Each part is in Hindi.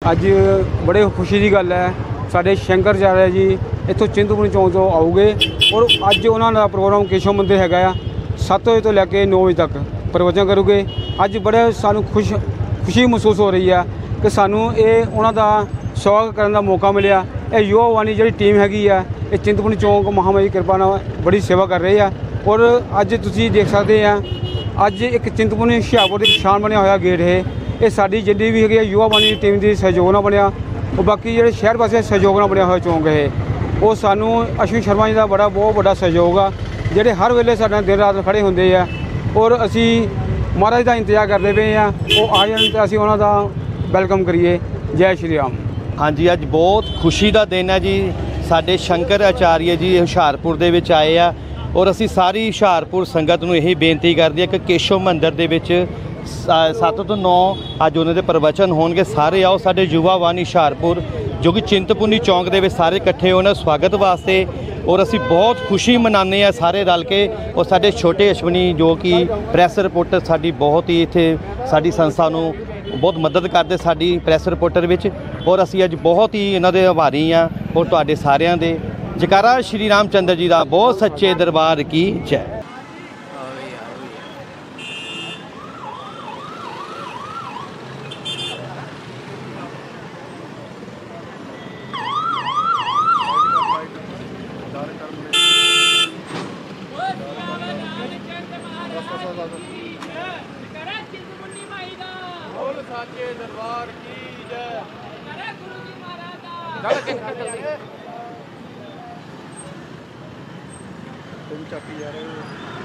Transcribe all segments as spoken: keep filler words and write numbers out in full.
अज बड़े खुशी की गल है साढ़े शंकराचार्य जी इतों चिंतपूर्णी चौक तो आऊगे और अज उन्होंने प्रोग्राम केशव मंदिर है सत्त बजे तो लैके नौ बजे तक प्रवचन करोगे। अज बड़े सानू खुश खुशी महसूस हो रही है कि सानू ये उन्हों का स्वागत करने का मौका मिले। ये युवा वाणी जी टीम हैगी है ये चिंतपूर्णी चौक महामारी कृपा नाल बड़ी सेवा कर रही है। और अज तुसीं देख सकते हैं अज एक चिंतपूर्णी हुशियारपुर की पछाण बनया होया गेट है ये साडी जिन्नी भी है युवा वाणी टीम की सहयोग नाल बनया और बाकी जो शहर पासे सहयोग नाल बनया होया चौक है वो सानू अश्विन शर्मा जी का बड़ा बहुत बड़ा सहयोग आ जिहड़े हर वेले साडे दिन रात खड़े होंदे आ और असी महाराज का इंतजार करते पे हैं वो आ जाए तो असी उन्हों का वैलकम करिए। जय श्री राम। हाँ जी अज बहुत खुशी का दिन है जी साडे शंकर आचार्य जी हुशियारपुर दे विच आए आ और असी सारी हुशियारपुर संगत नूं यही बेनती करदे आ कि केशव मंदिर दे विच सत्त तो नौ अज उन्होंने प्रवचन होणगे। सारे आओ साडे युवा वाणी हुशियारपुर जो कि चिंतपूर्णी चौक दे विच सारे इकट्ठे होने स्वागत वास्ते और असी बहुत खुशी मनाने हैं सारे रल के। और साडे छोटे अश्वनी जो कि प्रैस रिपोर्टर साडी बहुत ही इत्थे साडी संस्था नूं बहुत मदद करते साडी प्रैस रिपोर्टर विच और असी अज बहुत ही इन्हां दे आभारी हाँ। और तुहाडे सारिआं दे जयकारा श्री रामचंद्र जी का बहुत सच्चे दरबार की जय। दरबार की जय। तुम चापी जा रहे हो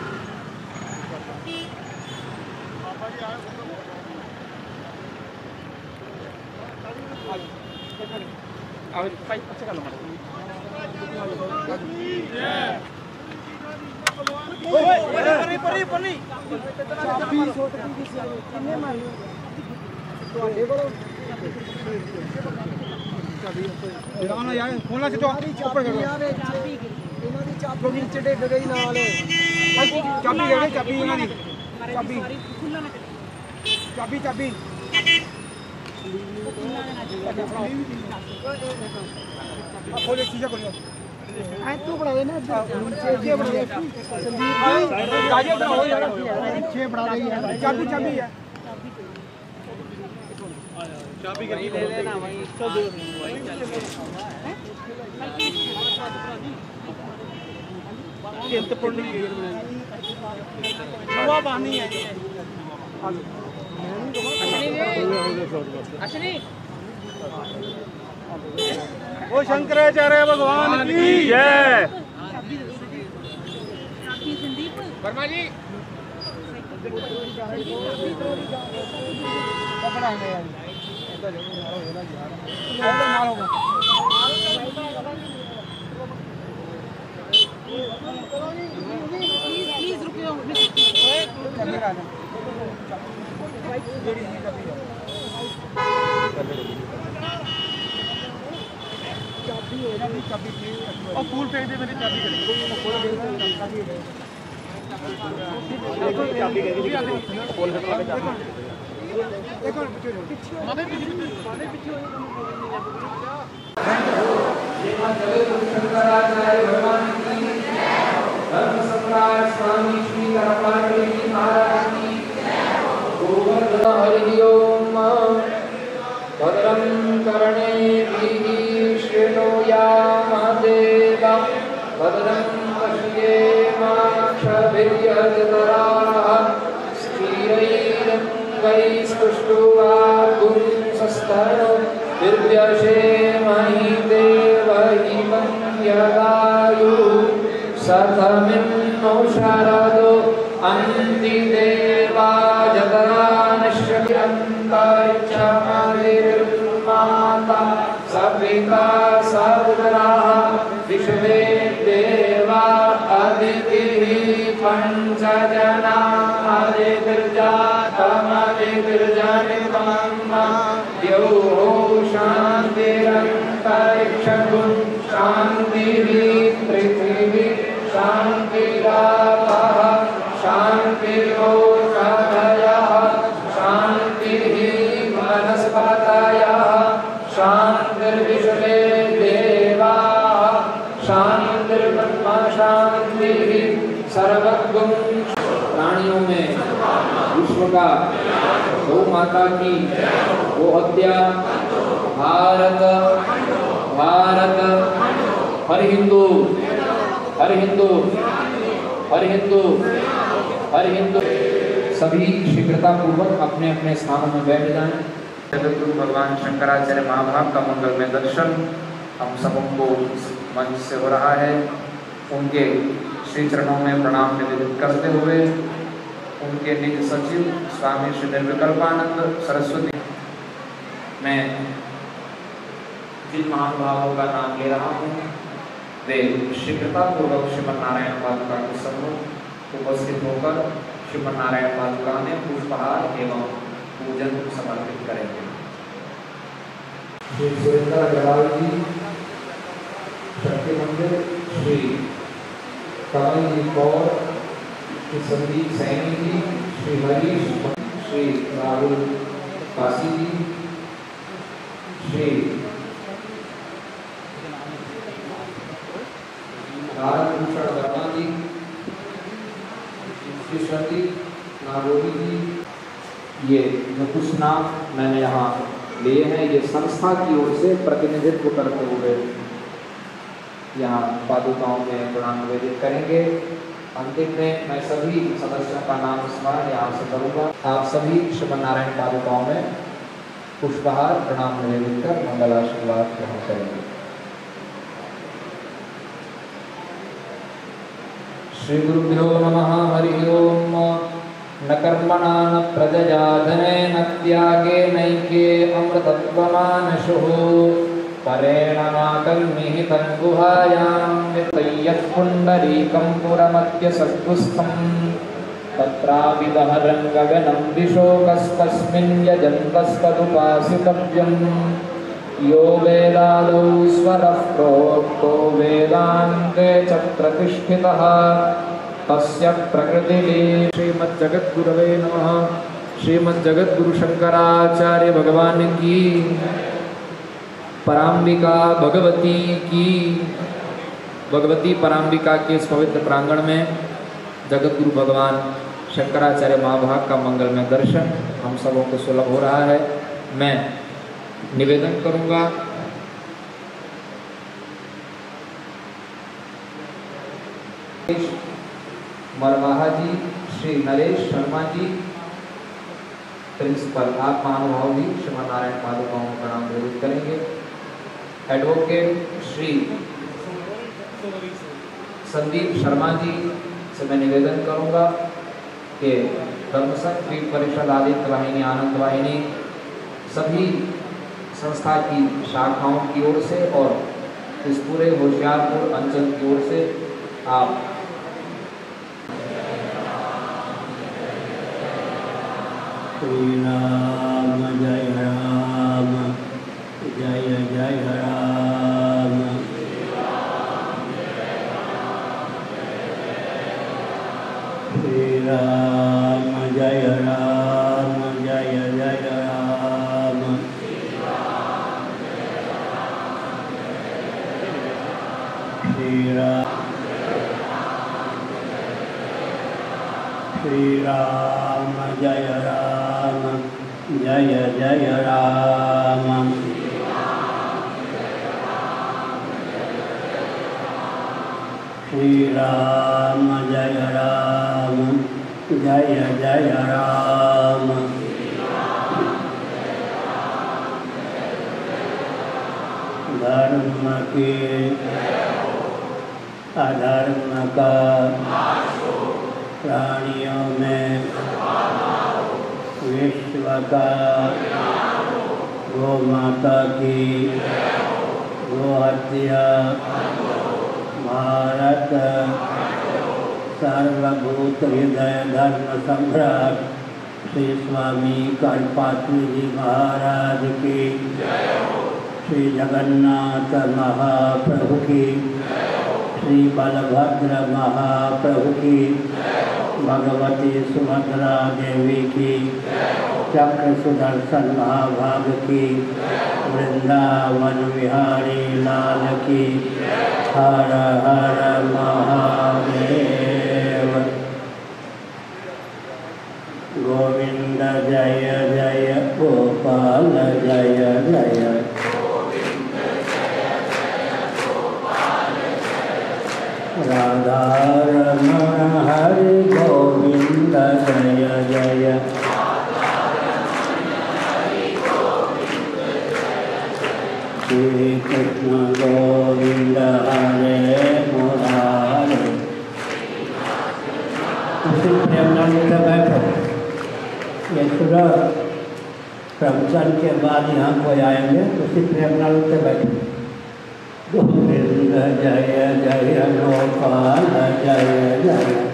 अच्छा कर लो खोलना से तो ऊपर करो चाबी नीचे डिग गई नाल चाबी गई चाबी इन्हां दी चाबी चाबी चाबी खोलो शीशा खोलो ऐ तू बड़ा दे ना नीचे बड़ा दे संदीप भाई गाड़ी बनाओ यार नीचे बड़ा दे यार चाबी चाबी है चाबी ले लेना वही तो दूर वही चल चिंतपूर्णी युवा वाणी है अश्विनी ओ शंकराचार्य भगवान की जय। वर्मा जी प्लीज रुकियो और फूल फेंक दे मेरी चाबी शंकराचार्य भगवान की धर्म सम्राट स्वामी श्री धर्मपाल जी महाराज की गोवर्धन हरि ओम। भद्रं कर्णेभिः शृणुयाम देवा भद्रं पश्येमाक्षभिर्यजत्राः स्थिरैरङ्गैस्तुष्टुवागुंसस्तनोर्व्यशेमहि देवहिमं यदायुः सतमिन्नो शरदो अन्ति देवा जगदानश्यन्ताच्चमादिर्माता सविता सपुत्राः विश्वे देवा अदितिः पञ्चजना अदितिर्जातमदितिर्जनितमं द्यौः शान्तिरन्तरिक्षगुं शान्तिः पृथिवी शान्तिरापः शान्तिरोषधयः शान्तिः वनस्पतयः सर्वत्वं प्राणियों में विश्व का गौ माता की गो हत्या भारत भारत हर हिंदू हर हिंदू हर हिंदू हर हिंदू। सभी शीघ्रता पूर्वक अपने अपने स्थानों में बैठ जाएं। जगतगुरु भगवान शंकराचार्य महाभाग का मंगल में दर्शन हम सबों को मंच से हो रहा है। उनके श्री चरणों में प्रणाम निवेदित करते हुए उनके निज सचिव स्वामी श्री निर्विकल्पानंद सरस्वती, मैं जिन महानुभावों का नाम ले रहा हूँ वे शीघ्रता पूर्वक श्रीमद नारायण पादुका के सम्मुख उपस्थित होकर श्रीमद नारायण पादुका में पुष्पहार एवं पूजन समर्पित करेंगे। श्री सुरेंद्र अग्रवाल जी, शक्ति मंदिर, श्री कमल जी कौर, श्री संदीप सैनी जी, श्री हरीश, श्री राहुल काशी जी, श्री भारत भूषण वर्मा जी, श्री श्रुति नागोरी जी। ये जो कुछ नाम मैंने यहाँ लिए हैं ये संस्था की ओर से प्रतिनिधित्व करते हुए यहाँ पादुकाओं में प्रणाम निवेदित करेंगे। अंतिम में मैं सभी सदस्यों का नाम स्मरण यहाँ से करूँगा। आप सभी श्रीमद नारायण पादुकाओं में पुष्पहार प्रणाम निवेदित कर मंगल आशीर्वाद ग्रहण करेंगे। श्री गुरुभ्यो नमः। हरि ओम। न कर्मणा न प्रजया धनेन त्यागे नैके अमृतत्वमानशुः परेण नाकर्मिहितं गुहायां वितय्यत् पुण्डरीकं पुरमत्यसद्गुस्थं तत्राविदहरं गगनं विशोकस्तस्मिन् यजन्तस्तदुपासितव्यं यो वेदादौ स्वरः प्रोक्तो वेदान्ते च प्रतिष्ठितः तस्य प्रकृतिः। श्रीमद्जगद्गुरवे नमः। श्रीमद्जगद्गुरु शंकराचार्य भगवान की, पराम्बिका भगवती की। भगवती पराम्बिका के इस पवित्र प्रांगण में जगतगुरु भगवान शंकराचार्य महाभाग का मंगल में दर्शन हम सबों को सुलभ हो रहा है। मैं निवेदन करूंगा मरवाहा जी, श्री नरेश शर्मा जी प्रिंसिपल, आप महानुभाव भी श्रीमद नारायण पादुकाओं को प्रणाम निवेदित करेंगे। एडवोकेट श्री संदीप शर्मा जी से मैं निवेदन करूंगा कि धर्मसंघ पीठ परिषद आदित्य वाहिनी, आनंद वाहिनी, सभी संस्था की शाखाओं की ओर से और इस पूरे होशियारपुर अंचल की ओर से आप श्री राम जय राम जय जय राम श्री राम जय राम जय जय राम श्री राम श्री राम जय राम जय जय राम श्री राम जय राम जय जय राम धर्म के अधर्म का प्राणियों में विश्व का गौ माता की गो हत्या भारत सर्वभूत हृदय धर्म सम्राट श्री स्वामी कल्पात्री जी महाराज की, श्री जगन्नाथ महाप्रभु की, श्री बलभद्र महाप्रभु की, भगवती सुभद्रा देवी की, चक्र सुदर्शन महाभाग की, वृंदावन विहारी लाल की। हर हर महादेव। गोपाल जय जय राधा रमण हरि गोविंद जय जय श्री कृष्ण गोविंद हरे मुरारे। उसी प्रेमनंद से बैठो। ये सुबह प्रवचन के बाद यहाँ को आएंगे, उसी प्रेमनंद से बैठो। गोविंद जय जय गोपाल जय जय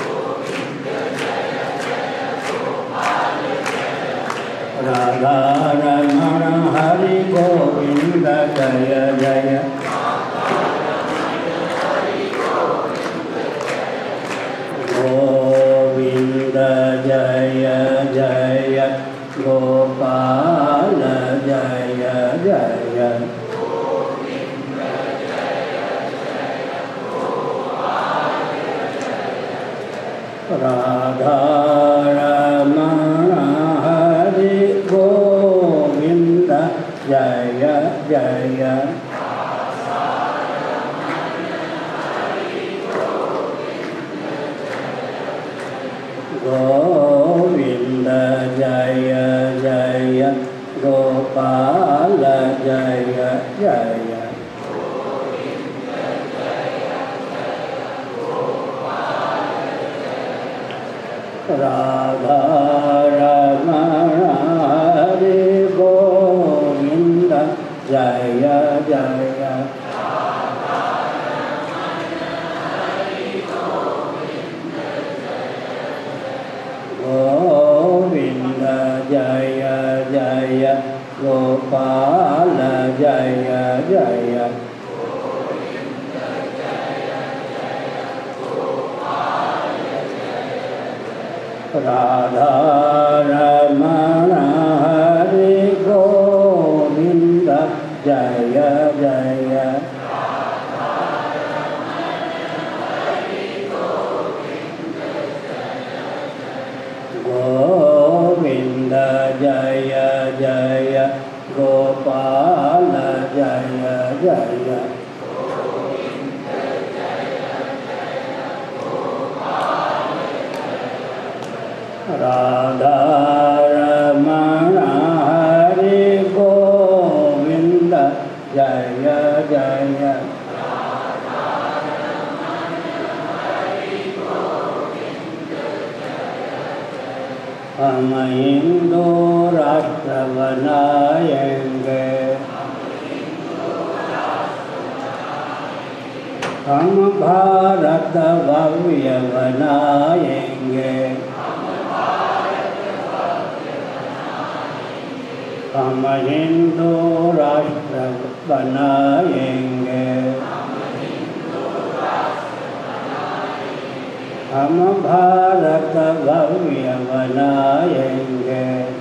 राधा रमण हरि गोविंद जय जय गोविंद जय जय गोपाल जय जय राधा रमण हरि गोविंद जय जय गोविंद जय जय गोपाल जय जय राधा रमण हरि गोविंद जय जय गोविंद जय जय गोपाल जय जय राधा रमण हरि गोविंद जय जय गोविंद जय जय गोपाल जय जय राधा रमण हरि गोविंद जय जय हम हिंदू राष्ट्र बनाएंगे, हम भारत भव्य बनाएंगे, हम हिंदू राष्ट्र बनाएंगे, हम भारत भव्य बनाएंगे,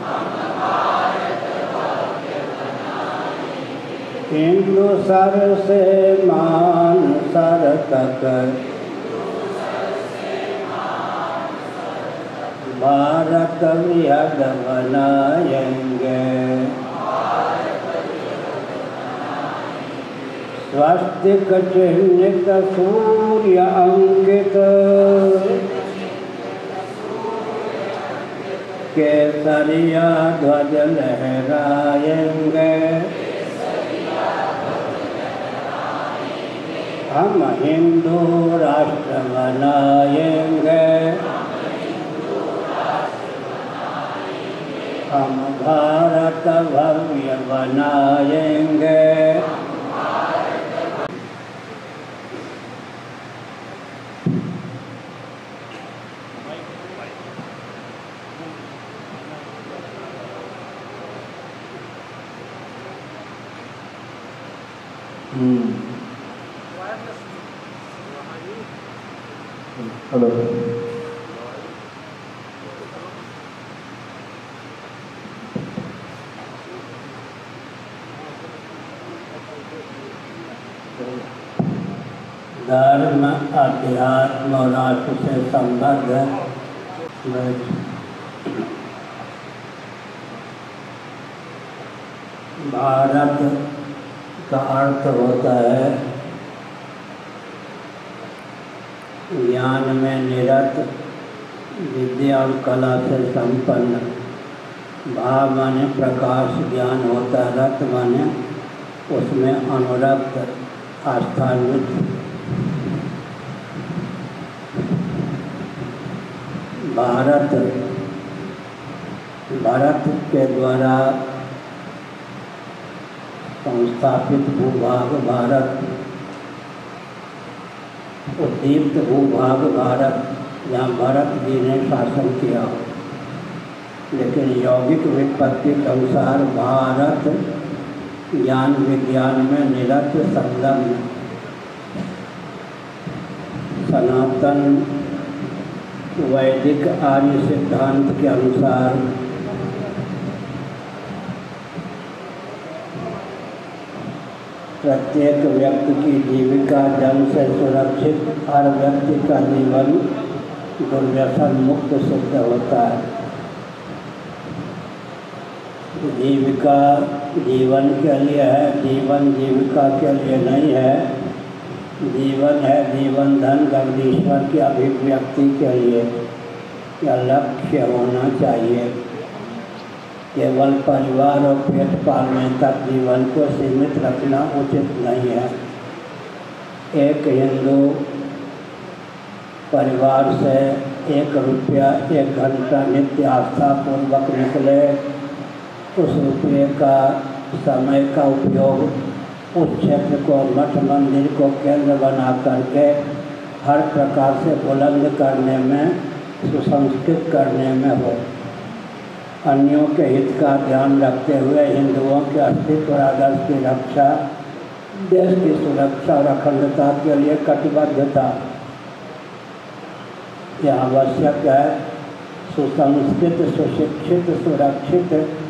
हिंदू सर से मान सर तक, भारत विहद बनाएंगे, स्वस्तिक चिह्नित सूर्य अंकित केसरिया ध्वज लहराएंगे, हम हिंदू राष्ट्र बनाएंगे, हम भारत भव्य बनाएंगे। हेलो धर्म अध्यात्म और राष्ट्र से संबद्ध भारत का अर्थ होता है ज्ञान में निरत, विद्या और कला से संपन्न। भाव माने प्रकाश, ज्ञान होता है। रत माने उसमें अनुरक्त, आस्थान्वित। भारत, भारत के द्वारा संस्थापित भूभाग भारत, उद्दीप्त भूभाग भारत, जहाँ भरत जी ने शासन किया हो। लेकिन यौगिक व्युत्पत्ति के अनुसार भारत ज्ञान विज्ञान में निरत, संलग्न, सनातन वैदिक आर्य सिद्धांत के अनुसार प्रत्येक व्यक्ति की जीविका जन्म से सुरक्षित, हर व्यक्ति का जीवन दुर्व्यसन मुक्त सिद्ध होता है। जीविका जीवन के लिए है, जीवन जीविका के लिए नहीं है। जीवन है जीवन धन जगदीश्वर की अभिव्यक्ति के लिए। यह लक्ष्य होना चाहिए। केवल परिवार और पेट पालने तक जीवन को सीमित रखना उचित नहीं है। एक हिंदू परिवार से एक रुपया एक घंटा नित्य आस्था पूर्वक निकले, उस रुपये का समय का उपयोग उस क्षेत्र को, मठ मंदिर को केंद्र बना करके हर प्रकार से बुलंद करने में, सुसंस्कृत करने में हो। अन्यों के हित का ध्यान रखते हुए हिंदुओं के अस्तित्व और आदर्श की रक्षा, देश की सुरक्षा और अखंडता के लिए कटिबद्धता यह आवश्यक है। सुसंस्कृत, सुशिक्षित, सुरक्षित,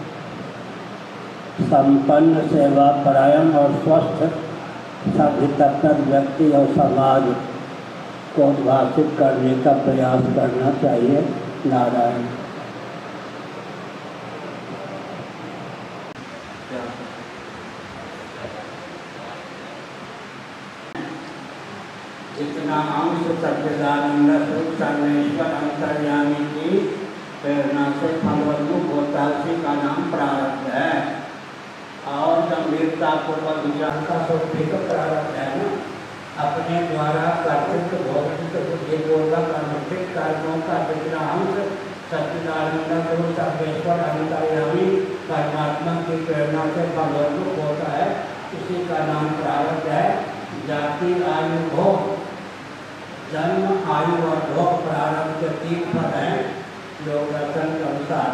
संपन्न, सेवा परायण और स्वस्थ सभी तत्पर व्यक्ति और समाज को उद्भाषित करने का प्रयास करना चाहिए। नारायण। जितना अंश सच्चिदानंद स्वरूप सर्वेश्वर अंतर्यामी की प्रेरणा से फलवन्मुख होता है, उसी का नाम प्रारब्ध है। और गंभीरता पूर्वक विचार का स्वरूप प्रारब्ध है ना। अपने द्वारा कर्तृत्व भौतिक बुद्धिपूर्वक अनुष्ठित कर्मों का जितना अंश सच्चिदानंद स्वरूप सर्वेश्वर अंतर्यामी परमात्मा की प्रेरणा से फलवन्मुख होता है, उसी का नाम प्रारब्ध है। जाति, आयु, भोग, जन्म, आयु और भोग प्रारब्ध के तीन पद हैं। योग दर्शन के अनुसार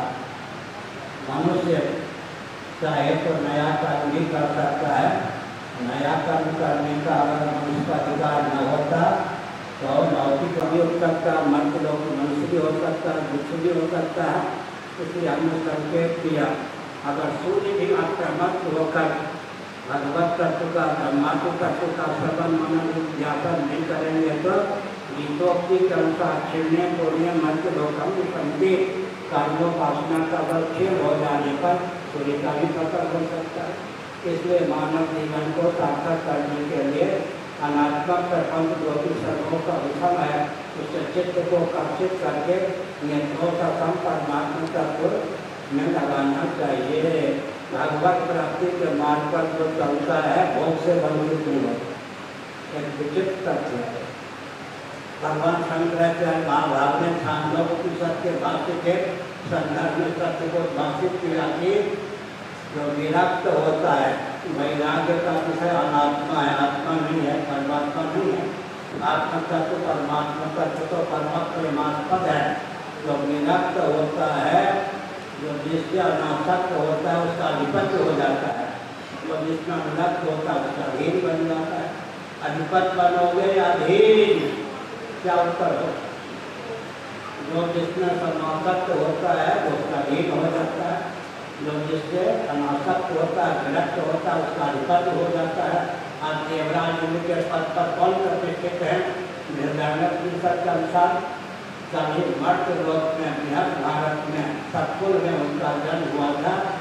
मनुष्य चाहे तो नया कर्म भी कर सकता है। नया कर्म करने का अगर मनुष्य का अधिकार न होता तो लौकिक भी हो सकता है, मर्द लोग मनुष्य भी हो सकता है, दूसरे भी हो सकता है। इसलिए हमने संकेत किया, अगर सूर्य भी आक्रमक होकर भगवत तत्व का, ब्रह्मात्म तत्व का श्रवण मनन ज्ञापन नहीं करेंगे तो गीतोक्ति के अनुसार छिड़ने तोड़ने मध्य लोकम की पंक्ति कर्मोपासना का बल क्षीण हो जाने पर सूर्य का भी पतन हो सकता है। इसलिए मानव जीवन को सार्थक करने के लिए अनात्मक प्रपंच जो कि सर्वों का विषम है, उससे चित्त को कर्षित करके नियंत्रणों का कम परमात्मा तत्व में लगाना चाहिए। भगवत प्राप्ति के मार्ग पर जो चलता है भोग से वंचित नहीं होता। एक विचित्र तथ्य है। भगवान शंकराचार्य महाभारत में छांदोपनिषद के भाष्य के संदर्भ में सत्य को भाषित किया कि जो विरक्त होता है, वैराग्य का विषय अनात्मा है, आत्मा नहीं है, परमात्मा नहीं है। आत्मा तत्व परमात्मा तत्व तो परमात्मा परमात्मक है। जो विरक्त होता है, जो जिससे अनासक्त होता है उसका अधिपत्य हो जाता है। जो जिसमें अनुरक्त होता है उसका अधीन बन जाता है। अधिपत बनोगे या अधीन, क्या उत्तर हो? जो जिसमें अनासक्त होता है उसका अधीन हो जाता है। जो जिससे अनासक्त होता है, विरक्त होता है, उसका अधिपत्य हो जाता है। आज देवराज इंद्र के पद पर कौन प्रतिष्ठित है? निर्धारण के अनुसार सभी मर्द लोक में, बृहद भारत में, सतकुल में उनका जन्म हुआ था।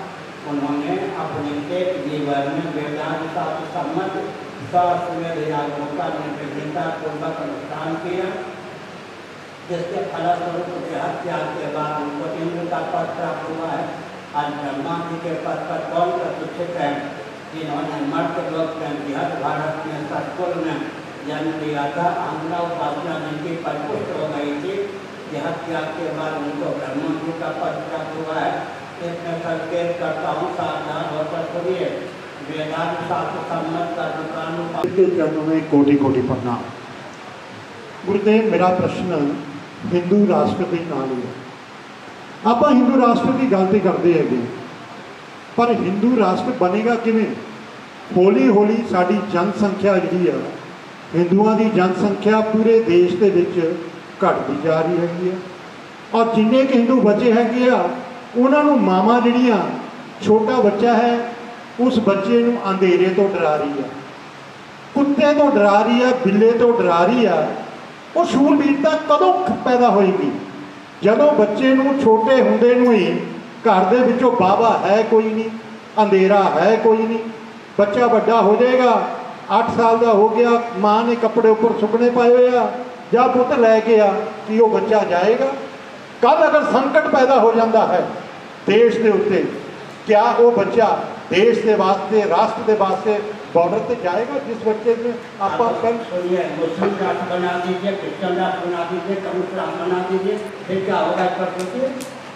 उन्होंने अपने एक जीवन में वेदांत शास्त्र सम्मत शास्त्रीय विरागों का निर्विघ्नता पूर्वक अनुष्ठान किया, जिसके फलस्वरूप देह त्याग के बाद उनको इंद्र का पद प्राप्त हुआ है। आज ब्रह्मा जी के पद पर कौन प्रतिष्ठित है, जिन्होंने मर्द लोक में बृहद भारत में सतकुल में जन्म लिया था। आंध्रा उपासना जिनकी परिपुष्ट हो गई थी, देह त्याग के बाद उनको ब्रह्मा जी का पद प्राप्त हुआ है। इसमें संकेत करता हूँ, सावधान होकर सुनिए। वेदांत शास्त्र सम्मत कर्मकांड के चरणों में कोटि कोटि प्रणाम। गुरुदेव, मेरा प्रश्न हिंदू राष्ट्र के नाल है। आप हिंदू राष्ट्र की गलती करते हैं, पर हिंदू राष्ट्र बनेगा किवें? हौली हौली साडी जनसंख्या जी है, हिंदुओं की जनसंख्या पूरे देश के विच घटती जा रही हैगी है, और जिन्ने के हिंदू बचे हैगे आ उन्होंने मावां जिहड़ियां छोटा बच्चा है उस बच्चे नूं अंधेरे तो डरा रही है, कुत्ते तो डरा रही है, बिल्ले तो डरा रही है। वो शूरवीरता कदों पैदा होएगी? जदों बच्चे नूं छोटे हुंदे नूं ही घर दे विचों बाबा है कोई नहीं, अंधेरा है कोई नहीं। बच्चा बड़ा हो जाएगा, अठ साल का हो गया, माँ ने कपड़े ऊपर सुकने पाए हुए आ, जा पुत लैके आ, कि वो बच्चा जाएगा। कल अगर संकट पैदा हो जाता है देश के उत्ते, क्या वो बच्चा देश के वास्ते, राष्ट्र के वास्ते बॉर्डर से जाएगा? जिस बच्चे में आप कल सुनिए, मुस्लिम राष्ट्र बना दीजिए, क्रिश्चियन राष्ट्र बना दीजिए, कम्युनिस्ट राष्ट्र बना दीजिए, फिर क्या होगा? इस पर सोचिए।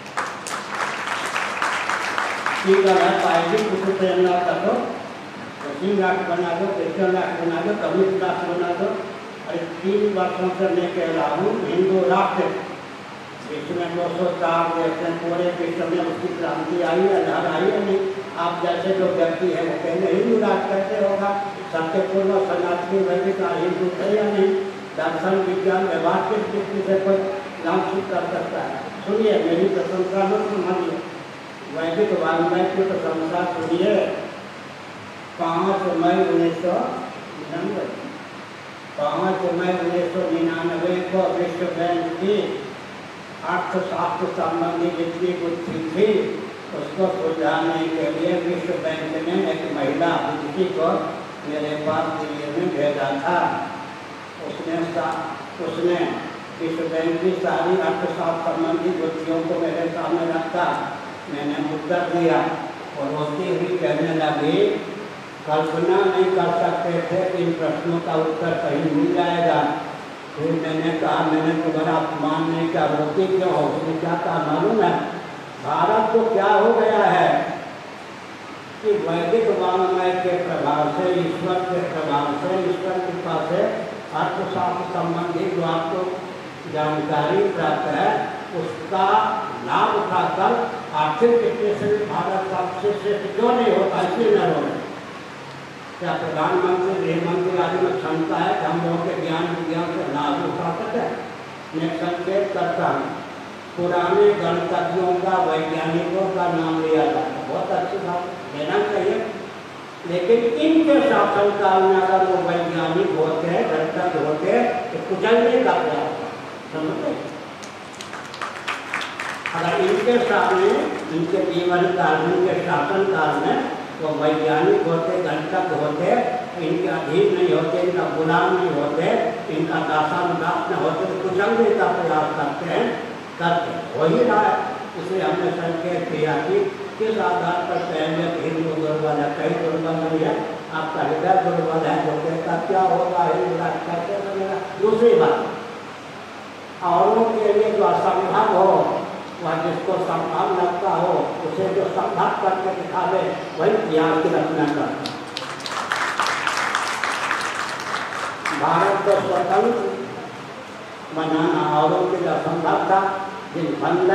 ठीक है, पार्टी कुछ प्रेरणा कर दो, मुस्लिम राष्ट्र बना दो, क्रिश्चियन राष्ट्र बना दो, कम्युनिस्ट राष्ट्र बना दो। अरे तीन वर्षों से मैं कह रहा हूँ हिंदू राष्ट्र, इसमें दो सौ चार देश में पूरे विश्व में उसकी क्रांति आई है, लहर आई है नहीं। आप जैसे जो व्यक्ति है वो कहते हिंदू राष्ट्र कैसे होगा? सत्यपूर्ण सनातनी वैदिक हिंदू है या नहीं? दर्शन विज्ञान व्यवहार के दृष्टि से कोई लांछित कर सकता है? सुनिए, मेरी प्रशंसा मत सुनिए, वैदिक वांग्मय की प्रशंसा सुनिए। पाँच मई उन्नीस सौ निन्यानवे पाँच मई उन्नीस सौ निन्यानवे को विश्व बैंक की अर्थशास्त्र संबंधी जितनी गुत्थी थी उसको सुलझाने के लिए विश्व बैंक ने एक महिला अतिथि को मेरे पास दिल्ली में भेजा था। उसने उसने विश्व बैंक की सारी अर्थशास्त्र संबंधी गुत्थियों को मेरे सामने रखा। मैंने उत्तर दिया और रोती हुई कहने लगी, कल्पना नहीं कर सकते थे कि इन प्रश्नों का उत्तर कहीं मिल जाएगा। फिर मैंने कहा, मैंने तुम्हारा अपमान नहीं किया, रोती क्यों हो? उसने क्या कहा मालूम है? भारत को क्या हो गया है कि वैदिक वांग्मय के प्रभाव से, ईश्वर के प्रभाव से, ईश्वर कृपा से अर्थशास्त्र संबंधी जो आपको जानकारी प्राप्त है उसका लाभ उठाकर आर्थिक दृष्टि से भारत सबसे श्रेष्ठ क्यों नहीं होता? इसलिए न हो रहे। क्या प्रधानमंत्री, गृहमंत्री आदि में क्षमता है कि हम लोगों के ज्ञान विज्ञान से लाभ उठा सके? मैं संकेत करता हूँ, पुराने गणतज्ञों का, वैज्ञानिकों का नाम लिया जाता है, बहुत अच्छी बात लेना चाहिए। लेकिन इनके शासनकाल में अगर वो वैज्ञानिक होते, गणतज्ञ होते तो कुचलने का प्रयास समझते। अगर इनके सामने, इनके जीवन काल में, इनके शासन काल में वो वैज्ञानिक होते, गणतज्ञ होते, इनके अधीन नहीं होते, इनका गुलाम नहीं होते, इनका दासानुदास न होते तो कुचलने का प्रयास करते हैं, करते हो ही रहा है। इसलिए हमने संकेत किया कि किस आधार पर पहले हिंदू दुर्बल है, कई दुर्बल नहीं है, आपका हृदय दुर्बल है, जो कहता क्या होगा हिंदू राष्ट्र कैसे बनेगा। दूसरी बात, औरों के लिए जो असंभव हो, वह जिसको संभव लगता हो उसे जो संभव करके दिखावे वही ज्ञान की रचना करता। भारत को स्वतंत्र बनाना औरों के लिए असंभव था। जिन बंद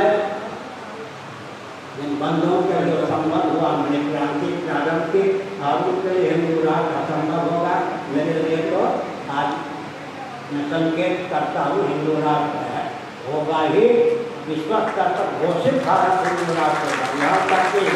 जिन बंधों के जो संबंध हुआ, मैंने क्रांति प्रारंभ की, और उनके लिए हिंदू राष्ट्र असंभव होगा। मेरे लिए तो आज मैं संकेत करता हूँ हिंदू राष्ट्र है, होगा ही, विश्वास करकर घोषित भारत हिंदू राष्ट्र होगा। यहाँ तक कि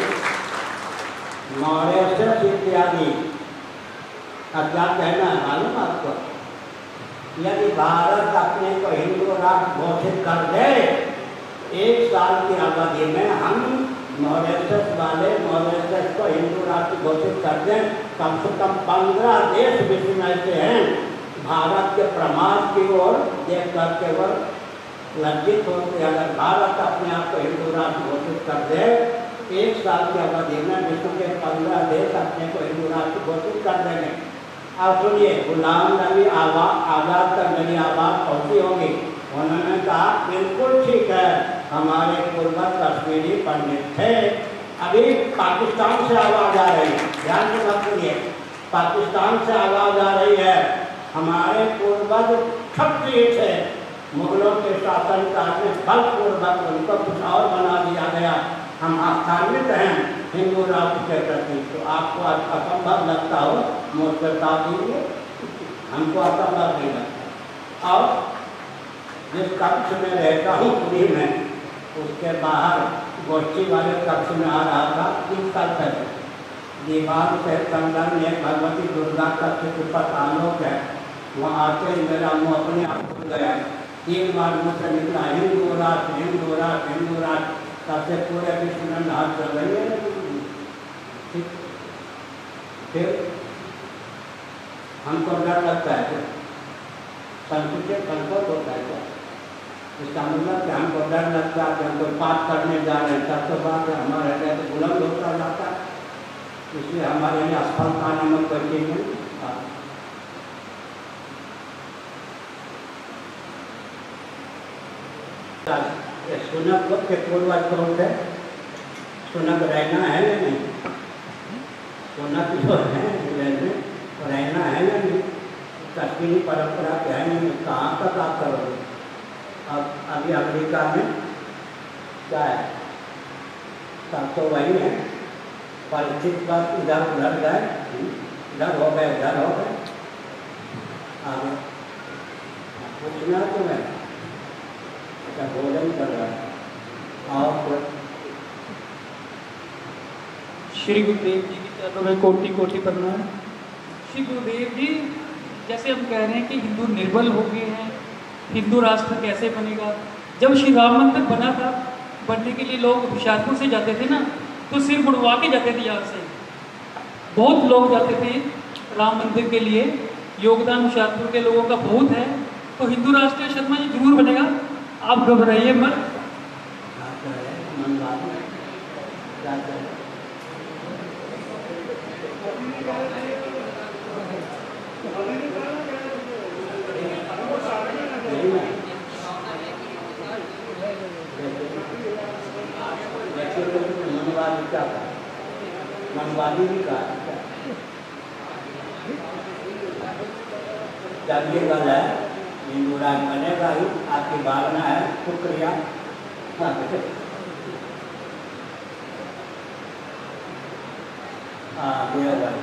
मॉरिशस इत्यादि का क्या कहना है मालूम आपको? यदि भारत अपने को हिंदू राष्ट्र घोषित कर दे, एक साल की अवधि में हम मॉरिशस वाले मॉरिशस को हिंदू राष्ट्र घोषित कर दें। कम से कम पंद्रह देश विश्व में ऐसे हैं भारत के प्रमाद की ओर देख कर केवल लज्जित होते। अगर भारत अपने आप को हिंदू राष्ट्र घोषित कर दे, एक साल की अवधि में विश्व के पंद्रह देश अपने को हिंदू राष्ट्र घोषित कर देंगे। अब सुनिए, गुलाम नबी आज़ाद तक मेरी आवाज़ पहुँची होगी। उन्होंने कहा बिल्कुल ठीक है, हमारे पूर्वज कश्मीरी पंडित थे। अभी पाकिस्तान से आवाज़ आ रही है, ध्यान से बात सुनिए, पाकिस्तान से आवाज़ आ रही है हमारे पूर्वज क्षत्रिय थे, मुगलों के शासनकाल में बलपूर्वक उनको कुछ और बना दिया गया, हम आस्थान्वित हैं हिंदू राष्ट्र के प्रति। तो आपको असंभव लगता हो मुझसे बता दीजिए, हमको असंभव नहीं लगता। और जिस कक्ष में रहता हूँ पुरी में, उसके बाहर गोष्ठी वाले कक्ष में आ रहा था तीन साल पहले, दीवार से संलग्न एक भगवती दुर्गा का चित्रपट आलोक है, वहाँ आके मेरा मुँह अपने आप खुल गया। तीन बार मुँह से निकला हिंदू राष्ट्र हिंदू राष्ट्र हिंदू राष्ट्र, तब से पूरे विश्व में नाच चल रही है। फिर हमको डर लगता है, संकुचित संकोच होता है क्या? इसका मतलब कि हमको डर लगता है कि हम कोई पाप करने जा रहे हैं, तब तो बात है हमारे हृदय तो बुलंद होता जाता है, इसलिए हमारे लिए असफलता नामक कोई चीज नहीं। सुनक के पूर्वज कौन थे? सुनक रहना है या नहीं? सुनक जो है रहना है या नहीं? कश्मीरी परंपरा के है नहीं, कहाँ तक आप करोगे? अब अभी अमेरिका में क्या है, सब तो वही है, परिचित बात इधर उधर गए, इधर हो गए उधर हो गए, आगे पूछना तो मैं क्या भोजन कर रहा है। और श्री गुरुदेव जी की चरणों में कोटि कोटि प्रणाम। श्री गुरुदेव जी, जैसे हम कह रहे हैं कि हिंदू निर्बल हो गए हैं, हिंदू राष्ट्र कैसे बनेगा? जब श्री राम मंदिर बना था, बनने के लिए लोग होशियारपुर से जाते थे ना, तो सिर मुड़वा के जाते थे यहाँ से, बहुत लोग जाते थे राम मंदिर के लिए, योगदान होशियारपुर के लोगों का बहुत है। तो हिंदू राष्ट्र शर्मा जी जरूर बनेगा, आप घबराइए मत। मनवादी भी कहा जब ये गल है हिंदू राज बनेगा ही, आपकी भावना है, शुक्रिया। हाँ भाई,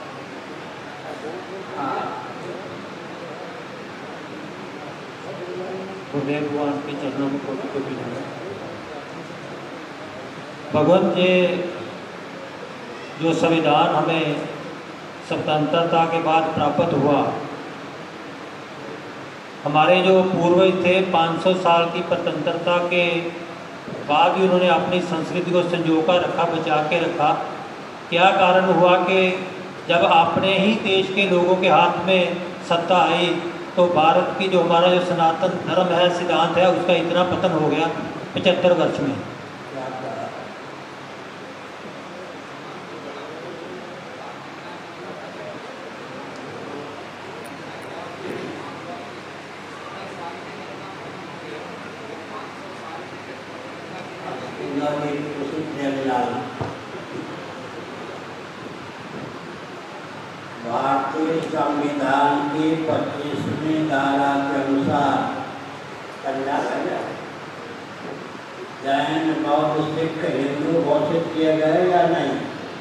गुरुदेव भगवान के चरणों में कोटि कोटि प्रणाम। भगवत जी, जो संविधान हमें स्वतंत्रता के बाद प्राप्त हुआ, हमारे जो पूर्वज थे पाँच सौ साल की स्वतंत्रता के बाद भी उन्होंने अपनी संस्कृति को संजोकर रखा, बचा के रखा। क्या कारण हुआ कि जब अपने ही देश के लोगों के हाथ में सत्ता आई तो भारत की जो हमारा जो सनातन धर्म है, सिद्धांत है, उसका इतना पतन हो गया पचहत्तर वर्ष में। भारतीय संविधान की पच्चीसवीं धारा के अनुसार जैन, बौद्ध, सिख, हिंदू घोषित किए गए या नहीं?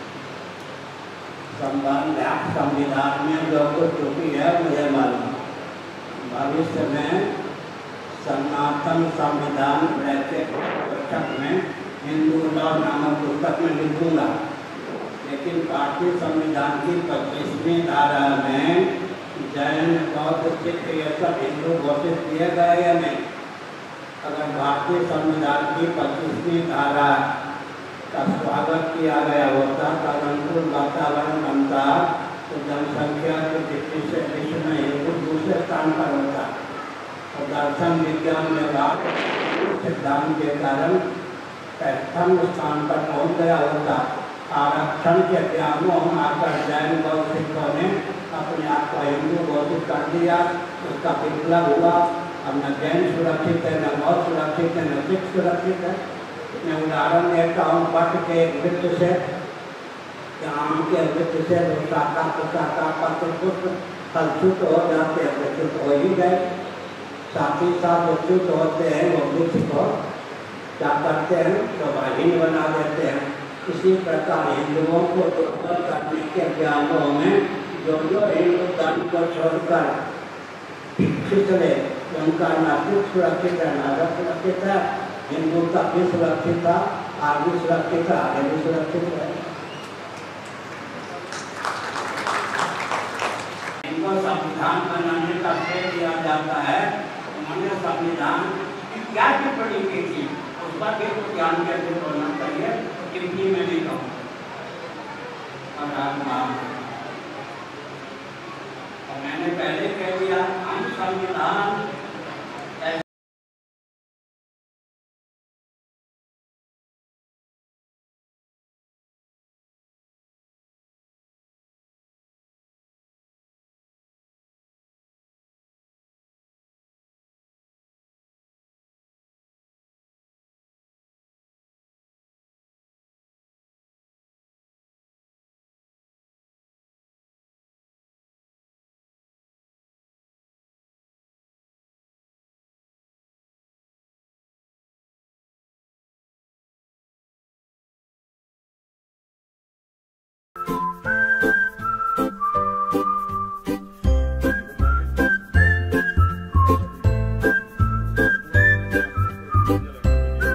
संबंध संविधान में जो कुछ त्रुटि है मुझे मालूम, भविष्य में सनातन संविधान पुस्तक में हिंदू लॉ नामक पुस्तक में लिखूंगा। लेकिन भारतीय संविधान की पच्चीसवीं धारा में जैन, बौद्ध, सिख ये सब हिंदू घोषित किए गए या नहीं? अगर भारतीय संविधान की पच्चीसवीं धारा का स्वागत किया गया होता, का अनुकूल वातावरण बनता, तो जनसंख्या की दृष्टि से विश्व में हिंदू दूसरे स्थान पर होता। और दर्शन विज्ञान में बात सिद्धांत के कारण प्रथम स्थान पर पहुंच गया होता। आरक्षण के व्यामोह में आकर जैन बौद्ध सिखों ने अपने आप को हिंदू घोषित कर दिया, उसका विप्लव हुआ। अब न जैन सुरक्षित है, न बौद्ध सुरक्षित है, न सिख सुरक्षित है। मैं उदाहरण देता हूँ पट के वृक्ष से, आम के वृक्ष से शाखा प्रशाखा पत्र पुष्प फलच्युत हो जाते हैं, प्रच्युत हो ही गए। साथ ही साथ जो च्युत होते हैं वो वृक्ष को क्या करते हैं, तो बहीन बना देते हैं। इसी प्रकार हिंदुओं को दुर्बल करने के व्यामोह में जो जो हिंदू धर्म को छोड़कर पिछले, उनका न सिर्फ सुरक्षित है, न रक्त सुरक्षित है। हिंदू का भी सुरक्षित था, आगे सुरक्षित है, आगे भी सुरक्षित है। इनको संविधान बनाने का श्रेय दिया जाता है। उन्होंने संविधान की क्या टिप्पणी की थी, उस पर भी तो ध्यान केंद्रित होना चाहिए। टिप्पणी में नहीं कहूँ।